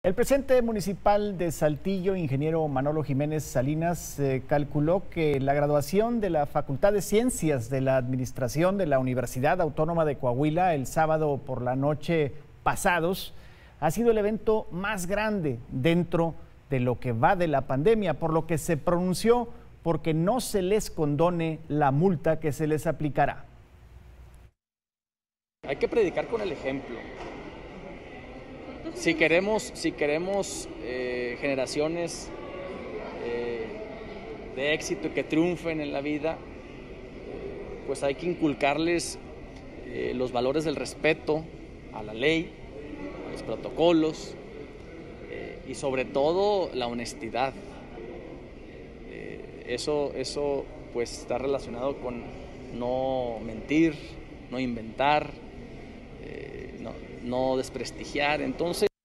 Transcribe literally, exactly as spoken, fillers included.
El presidente municipal de Saltillo, ingeniero Manolo Jiménez Salinas, eh, calculó que la graduación de la Facultad de Ciencias de la Administración de la Universidad Autónoma de Coahuila el sábado por la noche pasados ha sido el evento más grande dentro de lo que va de la pandemia, por lo que se pronunció porque no se les condone la multa que se les aplicará. Hay que predicar con el ejemplo. Si queremos, si queremos eh, generaciones eh, de éxito que triunfen en la vida, eh, pues hay que inculcarles eh, los valores del respeto a la ley, a los protocolos eh, y sobre todo la honestidad. Eh, eso, eso pues está relacionado con no mentir, no inventar, no, no desprestigiar. Entonces